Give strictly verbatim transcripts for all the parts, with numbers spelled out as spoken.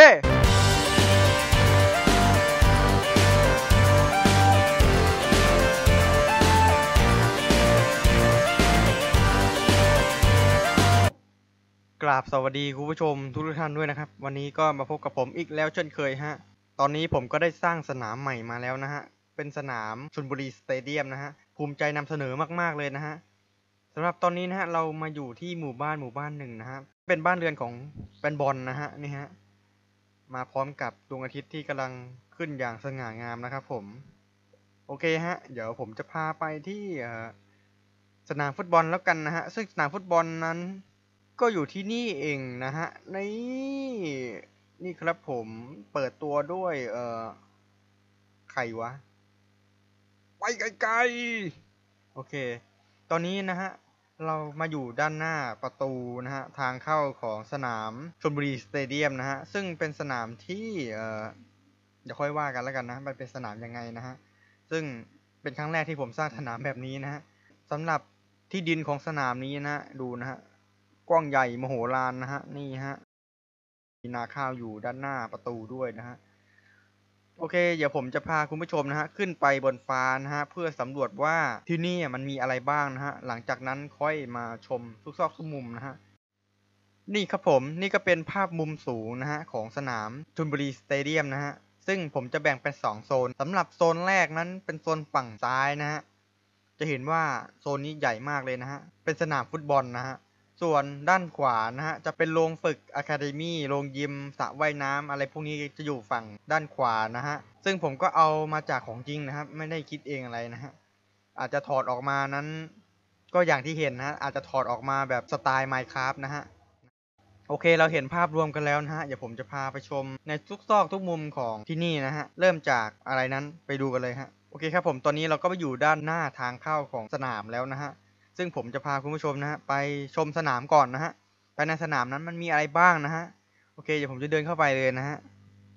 กราบสวัสดีคุณผู้ชมทุกท่านด้วยนะครับวันนี้ก็มาพบกับผมอีกแล้วเช่นเคยฮะตอนนี้ผมก็ได้สร้างสนามใหม่มาแล้วนะฮะเป็นสนามชลบุรีสเตเดียมนะฮะภูมิใจนำเสนอมากๆเลยนะฮะสำหรับตอนนี้นะฮะเรามาอยู่ที่หมู่บ้านหมู่บ้านหนึ่งนะฮะเป็นบ้านเรือนของแฟนบอลนะฮะนี่ฮะมาพร้อมกับดวงอาทิตย์ที่กำลังขึ้นอย่างสง่างามนะครับผมโอเคฮะเดี๋ยวผมจะพาไปที่สนามฟุตบอลแล้วกันนะฮะซึ่งสนามฟุตบอลนั้นก็อยู่ที่นี่เองนะฮะนี่นี่ครับผมเปิดตัวด้วยเอ่อใครวะไปไกลๆโอเคตอนนี้นะฮะเรามาอยู่ด้านหน้าประตูนะฮะทางเข้าของสนามชลบุรีสเตเดียมนะฮะซึ่งเป็นสนามที่เอ่อเดี๋ยวค่อยว่ากันแล้วกันนะมันเป็นสนามยังไงนะฮะซึ่งเป็นครั้งแรกที่ผมสร้างสนามแบบนี้นะฮะสำหรับที่ดินของสนามนี้นะดูนะฮะกว้างใหญ่มโหฬารนะฮะนี่ฮะมีนาข้าวอยู่ด้านหน้าประตูด้วยนะฮะโอเคเดี๋ยวผมจะพาคุณผู้ชมนะฮะขึ้นไปบนฟ้านะฮะเพื่อสำรวจว่าที่นี่มันมีอะไรบ้างนะฮะหลังจากนั้นค่อยมาชมทุกซอกทุกมุมนะฮะนี่ครับผมนี่ก็เป็นภาพมุมสูงนะฮะของสนามชลบุรีสเตเดียมนะฮะซึ่งผมจะแบ่งเป็นสองโซนสำหรับโซนแรกนั้นเป็นโซนฝั่งซ้ายนะฮะจะเห็นว่าโซนนี้ใหญ่มากเลยนะฮะเป็นสนามฟุตบอลนะฮะส่วนด้านขวานะฮะจะเป็นโรงฝึกอะคาเดมี่โรงยิมสระว่ายน้ำอะไรพวกนี้จะอยู่ฝั่งด้านขวานะฮะซึ่งผมก็เอามาจากของจริงนะครับไม่ได้คิดเองอะไรนะฮะอาจจะถอดออกมานั้นก็อย่างที่เห็นนะฮะอาจจะถอดออกมาแบบสไตล์ Minecraft นะฮะโอเคเราเห็นภาพรวมกันแล้วนะฮะเดี๋ยวผมจะพาไปชมในทุกซอกทุกมุมของที่นี่นะฮะเริ่มจากอะไรนั้นไปดูกันเลยฮะโอเคครับผมตอนนี้เราก็ไปอยู่ด้านหน้าทางเข้าของสนามแล้วนะฮะซึ่งผมจะพาคุณผู้ชมนะฮะไปชมสนามก่อนนะฮะภายในสนามนั้นมันมีอะไรบ้างนะฮะโอเคเดี๋ยวผมจะเดินเข้าไปเลยนะฮะ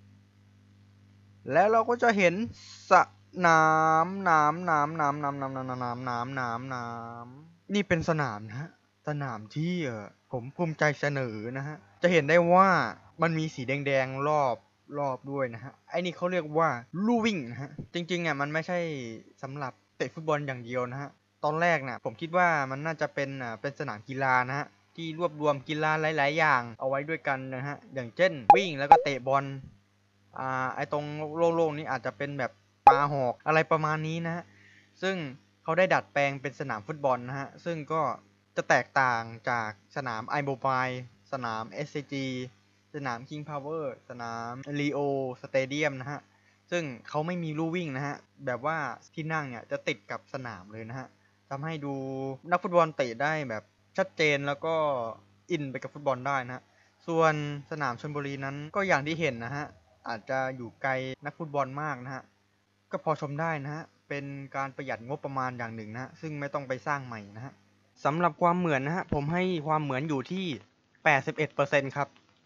แล้วเราก็จะเห็นสนามน้ำน้ำน้ำน้ำน้ำน้ำน้ำน้ำน้ำน้ำนี่เป็นสนามนะฮะสนามที่เออผมภูมิใจเสนอนะฮะจะเห็นได้ว่ามันมีสีแดงๆรอบรอบด้วยนะฮะไอ้นี่เขาเรียกว่าลู่วิ่งนะฮะจริงๆอ่ะมันไม่ใช่สำหรับเตะฟุตบอลอย่างเดียวนะฮะตอนแรกนะผมคิดว่ามันน่าจะเป็นอ่าเป็นสนามกีฬานะฮะที่รวบรวมกีฬาหลายๆอย่างเอาไว้ด้วยกันนะฮะอย่างเช่นวิ่งแล้วก็เตะบอลอ่าไอ้ตรงโล่งๆนี้อาจจะเป็นแบบปาหอกอะไรประมาณนี้นะฮะซึ่งเขาได้ดัดแปลงเป็นสนามฟุตบอลนะฮะซึ่งก็จะแตกต่างจากสนาม iMobile สนาม เอส ซี จี สนาม King Power สนาม Rio Stadium นะฮะซึ่งเขาไม่มีลู่วิ่งนะฮะแบบว่าที่นั่งเนี่ยจะติดกับสนามเลยนะฮะทำให้ดูนักฟุตบอลเตะได้แบบชัดเจนแล้วก็อินไปกับฟุตบอลได้นะฮะส่วนสนามชลบุรีนั้นก็อย่างที่เห็นนะฮะอาจจะอยู่ไกลนักฟุตบอลมากนะฮะก็พอชมได้นะฮะเป็นการประหยัดงบประมาณอย่างหนึ่งนะฮะซึ่งไม่ต้องไปสร้างใหม่นะฮะสำหรับความเหมือนนะฮะผมให้ความเหมือนอยู่ที่ แปดสิบเอ็ดเปอร์เซ็นต์ ครับ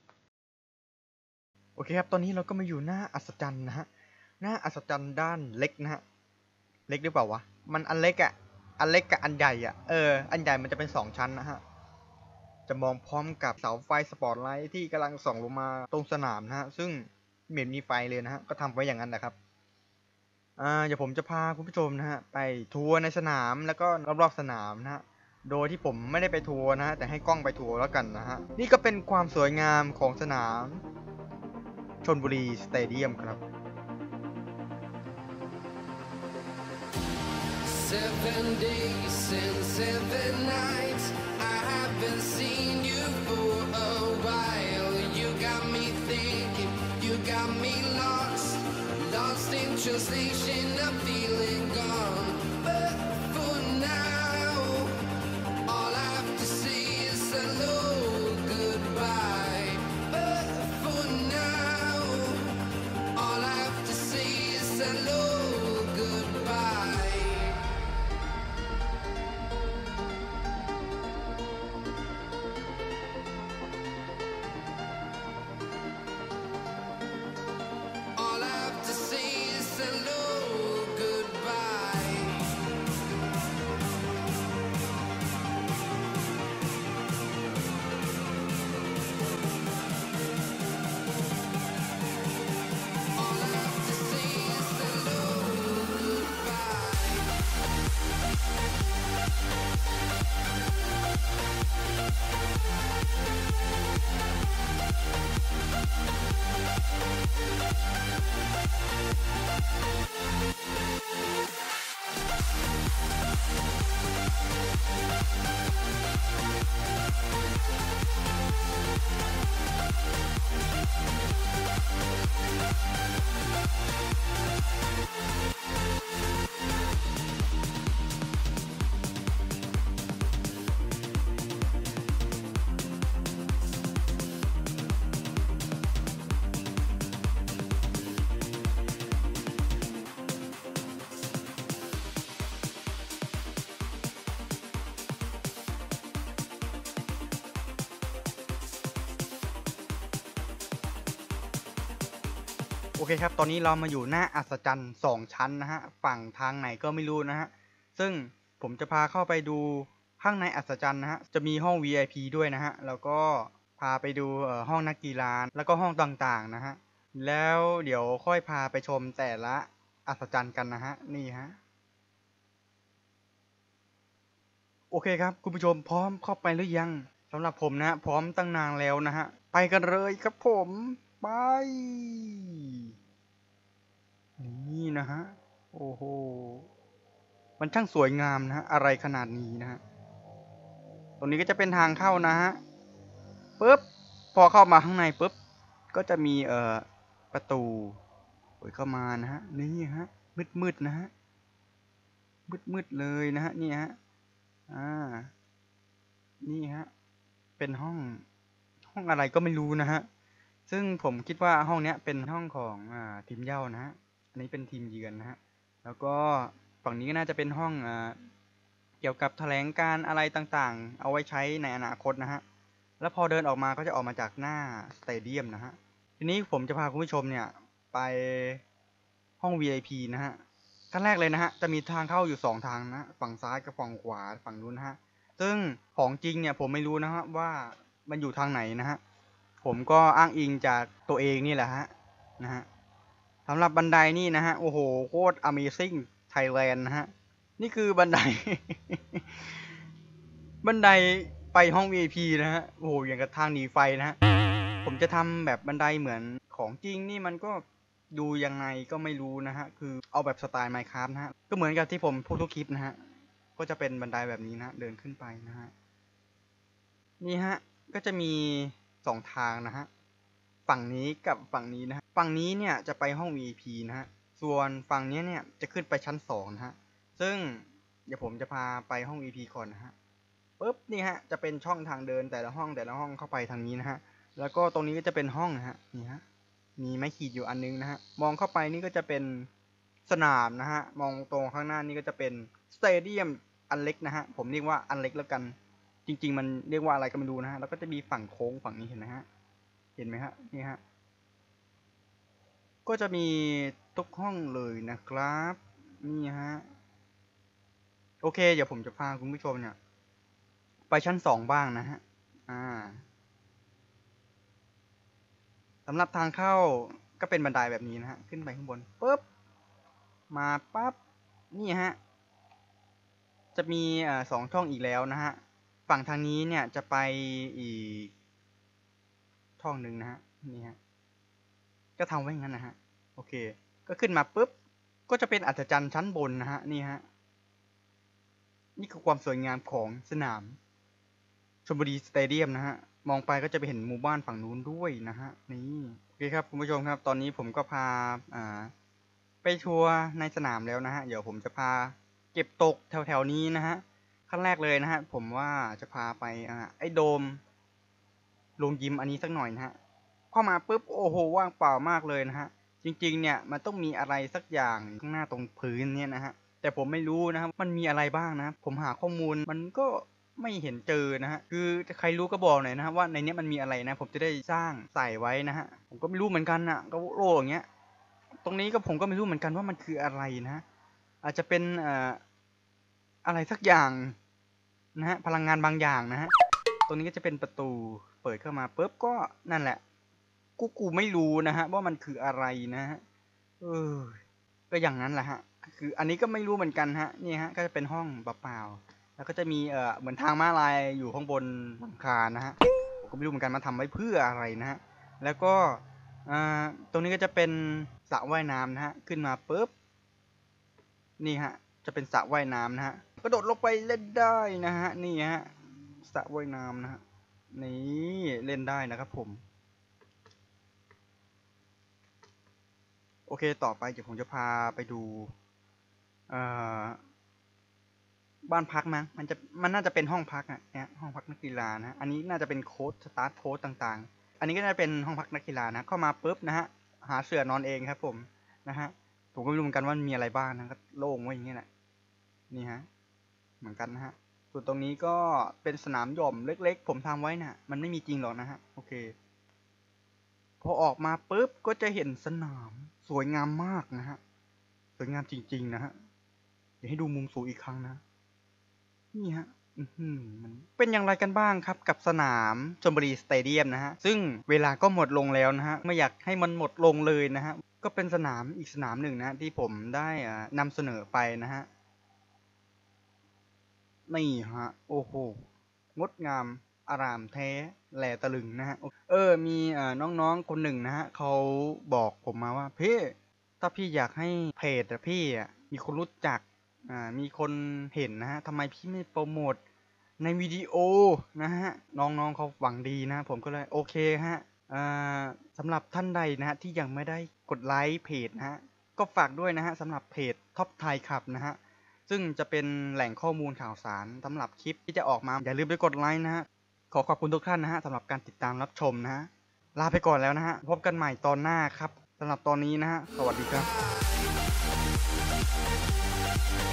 โอเคครับตอนนี้เราก็มาอยู่หน้าอัศจรรย์นะฮะหน้าอัศจรรย์ด้านเล็กนะฮะเล็กหรือเปล่าวะมันอันเล็กอะอันเล็กกับอันใหญ่อะเอออันใหญ่มันจะเป็นสองชั้นนะฮะจะมองพร้อมกับเสาไฟสปอตไลท์ที่กำลังส่องลงมาตรงสนามนะฮะซึ่งเหมือนมีไฟเลยนะฮะก็ทำไว้อย่างนั้นนะครับอ่าเดี๋ยวผมจะพาคุณผู้ชมนะฮะไปทัวร์ในสนามแล้วก็รอบๆสนามนะฮะโดยที่ผมไม่ได้ไปทัวร์นะฮะแต่ให้กล้องไปทัวร์แล้วกันนะฮะนี่ก็เป็นความสวยงามของสนามชลบุรีสเตเดียมครับ Seven days and seven nights I haven't seen you for a while. You got me thinking, you got me lost, lost in translation, I'm feeling gone. But for now, all I have to say is hello, goodbye. But for now, all I have to say is hello, goodbye. All I have to say is hello, goodbye. โอเคครับตอนนี้เรามาอยู่หน้าอัศจรรย์สองชั้นนะฮะฝั่งทางไหนก็ไม่รู้นะฮะซึ่งผมจะพาเข้าไปดูข้างในอัศจรรย์นะฮะจะมีห้อง วี ไอ พี ด้วยนะฮะแล้วก็พาไปดูห้องนักกีฬาแล้วก็ห้องต่างๆนะฮะแล้วเดี๋ยวค่อยพาไปชมแต่ละอัศจรรย์กันนะฮะนี่ฮะโอเคครับคุณผู้ชมพร้อมเข้าไปหรือยังสำหรับผมนะพร้อมตั้งนานแล้วนะฮะไปกันเลยครับผมไปนี่นะฮะโอ้โหมันช่างสวยงามนะฮะอะไรขนาดนี้นะฮะตรงนี้ก็จะเป็นทางเข้านะฮะปึ๊บพอเข้ามาข้างในปึ๊บก็จะมีเอ่อประตูเปิดเข้ามานะฮะนี่ฮะมืดๆนะฮะมืดๆเลยนะฮะนี่ฮะอ่านี่ฮะเป็นห้องห้องอะไรก็ไม่รู้นะฮะซึ่งผมคิดว่าห้องเนี้ยเป็นห้องของอ่าทีมเย้านะฮะอันนี้เป็นทีมเยือนนะฮะแล้วก็ฝั่งนี้ก็น่าจะเป็นห้องอ่าเกี่ยวกับแถลงการอะไรต่างๆเอาไว้ใช้ในอนาคตนะฮะแล้วพอเดินออกมาก็จะออกมาจากหน้าสเตเดียมนะฮะทีนี้ผมจะพาคุณผู้ชมเนี่ยไปห้อง วี ไอ พี นะฮะขั้นแรกเลยนะฮะจะมีทางเข้าอยู่สองทางนะฝั่งซ้ายกับฝั่งขวาฝั่งนู้นนะฮะซึ่งของจริงเนี่ยผมไม่รู้นะฮะว่ามันอยู่ทางไหนนะฮะผมก็อ้างอิงจากตัวเองนี่แหละฮะนะฮะสำหรับบันไดนี่นะฮะโอ้โหโคตร Amazing Thailand นะฮะนี่คือบันได บันไดไปห้อง วี ไอ พี นะฮะโอ้โหอย่างกับทางหนีไฟนะฮะผมจะทำแบบบันไดเหมือนของจริงนี่มันก็ดูยังไงก็ไม่รู้นะฮะคือเอาแบบสไตล์ Minecraft นะฮะก็เหมือนกับที่ผมพูดทุกคลิปนะฮะก็จะเป็นบันไดแบบนี้นะเดินขึ้นไปนะฮะนี่ฮะก็จะมีสองทางนะฮะฝั่งนี้กับฝั่งนี้นะฮะฝั่งนี้เนี่ยจะไปห้อง วี ไอ พี นะฮะส่วนฝั่งนี้เนี่ยจะขึ้นไปชั้นสองนะฮะซึ่งเดี๋ยวผมจะพาไปห้อง วี ไอ พี ก่อนนะฮะปุ๊บนี่ฮะจะเป็นช่องทางเดินแต่ละห้องแต่ละห้องเข้าไปทางนี้นะฮะแล้วก็ตรงนี้ก็จะเป็นห้องนะฮะนี่ฮะมีไม้ขีดอยู่อันนึงนะฮะมองเข้าไปนี่ก็จะเป็นสนามนะฮะมองตรงข้างหน้านี่ก็จะเป็นสเตเดียมอันเล็กนะฮะผมเรียกว่าอันเล็กแล้วกันจริงๆมันเรียกว่าอะไรก็ไม่รู้นะฮะแล้วก็จะมีฝั่งโค้งฝั่งนี้เห็นไหมฮะเห็นไหมฮะนี่ฮะก็จะมีทุกห้องเลยนะครับนี่ฮะโอเคเดี๋ยวผมจะพาคุณผู้ชมเนี่ยไปชั้นสองบ้างนะฮะอ่าสำหรับทางเข้าก็เป็นบันไดแบบนี้นะฮะขึ้นไปข้างบนปุ๊บมาปั๊บนี่ฮะจะมีอ่าสองช่องอีกแล้วนะฮะฝั่งทางนี้เนี่ยจะไปอีกช่องหนึ่งนะฮะนี่ฮะก็ทำไว้งั้นนะฮะโอเคก็ขึ้นมาปุ๊บก็จะเป็นอัศจรรย์ชั้นบนนะฮะนี่ฮะนี่คือความสวยงามของสนามชลบุรีสเตเดียมนะฮะมองไปก็จะไปเห็นหมู่บ้านฝั่งนู้นด้วยนะฮะนี่โอเคครับคุณผู้ชมครับตอนนี้ผมก็พาอ่าไปทัวร์ในสนามแล้วนะฮะเดี๋ยวผมจะพาเก็บตกแถวๆนี้นะฮะขั้นแรกเลยนะฮะผมว่าจะพาไปอ่าไอ้โดมโรงยิมอันนี้สักหน่อยนะฮะเข้ามาปุ๊บโอ้โหว่างเปล่ามากเลยนะฮะจริงๆเนี่ยมันต้องมีอะไรสักอย่างข้างหน้าตรงพื้นเนี่ยนะฮะแต่ผมไม่รู้นะครับมันมีอะไรบ้างนะผมหาข้อมูลมันก็ไม่เห็นเจอนะฮะคือใครรู้ก็บอกหน่อยนะฮะว่าในนี้มันมีอะไรนะผมจะได้สร้างใส่ไว้นะฮะผมก็ไม่รู้เหมือนกันนะก็โล่อย่างเงี้ยตรงนี้ก็ผมก็ไม่รู้เหมือนกันว่ามันคืออะไรนะอาจจะเป็นเอ่ออะไรสักอย่างนะฮะพลังงานบางอย่างนะฮะตรงนี้ก็จะเป็นประตูเปิดเข้ามาปุ๊บก็นั่นแหละกูกูไม่รู้นะฮะว่ามันคืออะไรนะฮะเออก็อย่างนั้นแหละฮะคืออันนี้ก็ไม่รู้เหมือนกันฮะนี่ฮะก็จะเป็นห้องเปล่าๆแล้วก็จะมีเอ่อเหมือนทางม้าลายอยู่ข้างบนหลังคานะฮะผมก็ไม่รู้เหมือนกันมาทำไว้เพื่ออะไรนะฮะแล้วก็อ่าตรงนี้ก็จะเป็นสระว่ายน้ำนะฮะขึ้นมาปุ๊บนี่ฮะจะเป็นสระว่ายน้ำนะฮะกระโดดลงไปเล่นได้นะฮะนี่ฮะสระว่ายน้ำนะฮะนี่เล่นได้นะครับผมโอเคต่อไปเดี๋ยวผมจะพาไปดูเอ่อบ้านพักมั้งมันจะมันน่าจะเป็นห้องพักอ่ะเนี่ยห้องพักนักกีฬานะอันนี้น่าจะเป็นโค้ชสตาร์ทโค้ชต่างๆอันนี้ก็น่าจะเป็นห้องพักนักกีฬานะเข้ามาปุ๊บนะฮะหาเสื่อนอนเองครับผมนะฮะผมก็ไม่รู้เหมือนกันว่ามีอะไรบ้างนะก็โล่งไว้อย่างเงี้ยแหละนี่ฮะเหมือนกันนะฮะส่วนตรงนี้ก็เป็นสนามหย่อมเล็กๆผมทำไว้น่ะมันไม่มีจริงหรอกนะฮะโอเคพอออกมาปุ๊บก็จะเห็นสนามสวยงามมากนะฮะสวยงามจริงๆนะฮะเดี๋ยวให้ดูมุมสูงอีกครั้งนะนี่ฮะอือหือมันเป็นอย่างไรกันบ้างครับกับสนามชลบุรีสเตเดียมนะฮะซึ่งเวลาก็หมดลงแล้วนะฮะไม่อยากให้มันหมดลงเลยนะฮะก็เป็นสนามอีกสนามหนึ่งนะที่ผมได้อ่านำเสนอไปนะฮะนี่ฮะโอ้โหงดงามอารามแท้แหลตะลึงนะฮะเออมีอ่าน้องๆคนหนึ่งนะฮะเขาบอกผมมาว่าพี่ถ้าพี่อยากให้เพจอะพี่อะมีคนรู้จักอ่ามีคนเห็นนะฮะทำไมพี่ไม่โปรโมทในวิดีโอนะฮะน้องๆเขาหวังดีนะผมก็เลยโอเคฮะอ่าสำหรับท่านใดนะฮะที่ยังไม่ได้กดไลค์เพจนะฮะก็ฝากด้วยนะฮะสำหรับเพจท็อปไทยขับนะฮะซึ่งจะเป็นแหล่งข้อมูลข่าวสารสำหรับคลิปที่จะออกมาอย่าลืมไปกดไลค์นะฮะขอขอบคุณทุกท่านนะฮะสำหรับการติดตามรับชมนะฮะลาไปก่อนแล้วนะฮะพบกันใหม่ตอนหน้าครับสำหรับตอนนี้นะฮะสวัสดีครับ